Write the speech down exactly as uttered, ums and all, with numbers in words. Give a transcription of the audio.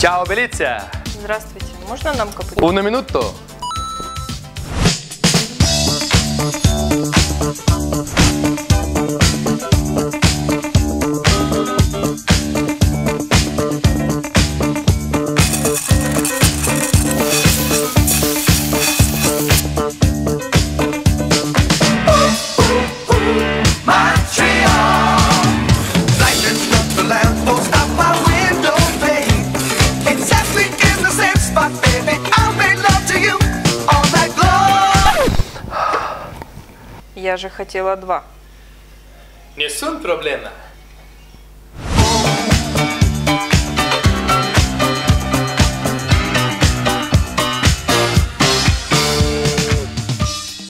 Ciao, Belizia. Здравствуйте. Можно нам капучино? Un minuto. Я же хотела два. Nessun problema.